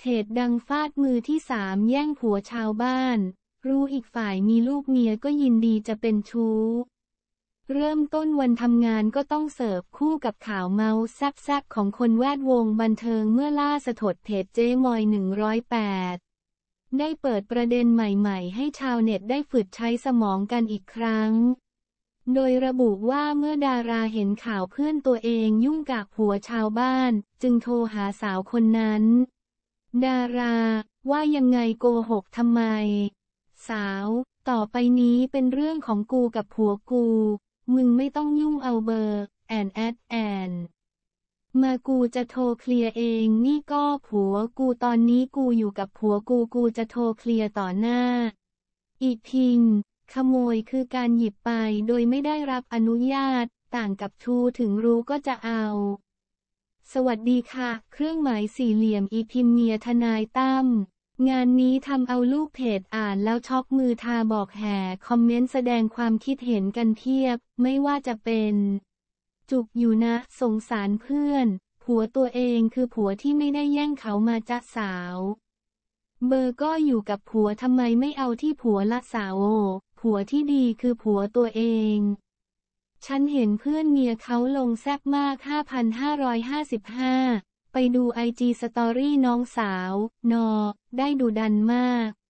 จดังฟาดมือที่3แย่งผัวชาวบ้านรู้อีกฝ่ายมีลูกเมียก็ยินดีจะเป็นชู้เริ่มต้นวันทำงานก็ต้องเสิร์ฟคู่กับข่าวเมาส์แซ่บๆของคนแวดวงบันเทิงเมื่อล่าสถดเพจเจ๊มอย108ได้เปิดประเด็นใหม่ๆให้ชาวเน็ตได้ฝึกใช้สมองกันอีกครั้งโดยระบุว่าเมื่อดาราเห็นข่าวเพื่อนตัวเองยุ่งกับผัวชาวบ้านจึงโทรหาสาวคนนั้นดาราว่ายังไงโกหกทำไมสาวต่อไปนี้เป็นเรื่องของกูกับผัวกูมึงไม่ต้องยุ่งเอาเบอร์แอนมากูจะโทรเคลียร์เองนี่ก็ผัวกูตอนนี้กูอยู่กับผัวกูจะโทรเคลียร์ต่อหน้าอีกทิงขโมยคือการหยิบไปโดยไม่ได้รับอนุญาตต่างกับชูถึงรู้ก็จะเอาสวัสดีค่ะเครื่องหมายสี่เหลี่ยมอีพิมเมียทนายตั้มงานนี้ทำเอาลูกเพจอ่านแล้วช็อกมือทาบอกแห่คอมเมนต์แสดงความคิดเห็นกันเพียบไม่ว่าจะเป็นจุกอยู่นะสงสารเพื่อนผัวตัวเองคือผัวที่ไม่ได้แย่งเขามาจ๊ะสาวเบอร์ก็อยู่กับผัวทำไมไม่เอาที่ผัวละสาวผัวที่ดีคือผัวตัวเองฉันเห็นเพื่อนเมียเขาลงแซ่บมาก 5,555 ไปดูIG สตอรี่น้องสาวนอได้ดุดันมาก